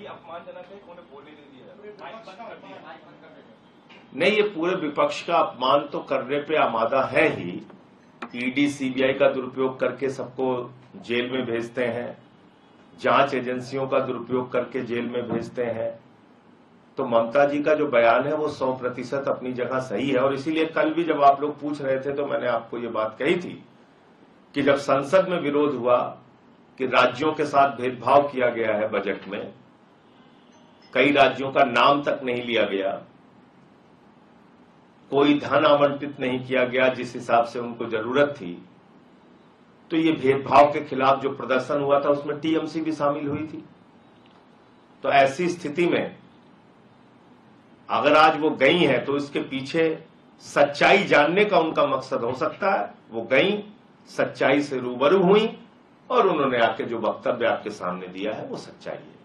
ही अपमानजनक है, उन्हें बोलने नहीं दिया। नहीं, ये पूरे विपक्ष का अपमान तो करने पे आमादा है ही। ईडी सीबीआई का दुरुपयोग करके सबको जेल में भेजते हैं, जांच एजेंसियों का दुरुपयोग करके जेल में भेजते हैं। तो ममता जी का जो बयान है वो 100% अपनी जगह सही है। और इसीलिए कल भी जब आप लोग पूछ रहे थे तो मैंने आपको ये बात कही थी कि जब संसद में विरोध हुआ कि राज्यों के साथ भेदभाव किया गया है बजट में, कई राज्यों का नाम तक नहीं लिया गया, कोई धन आवंटित नहीं किया गया जिस हिसाब से उनको जरूरत थी, तो ये भेदभाव के खिलाफ जो प्रदर्शन हुआ था उसमें टीएमसी भी शामिल हुई थी। तो ऐसी स्थिति में अगर आज वो गई हैं तो इसके पीछे सच्चाई जानने का उनका मकसद हो सकता है। वो गई, सच्चाई से रूबरू हुई और उन्होंने आके जो वक्तव्य आपके सामने दिया है वो सच्चाई है।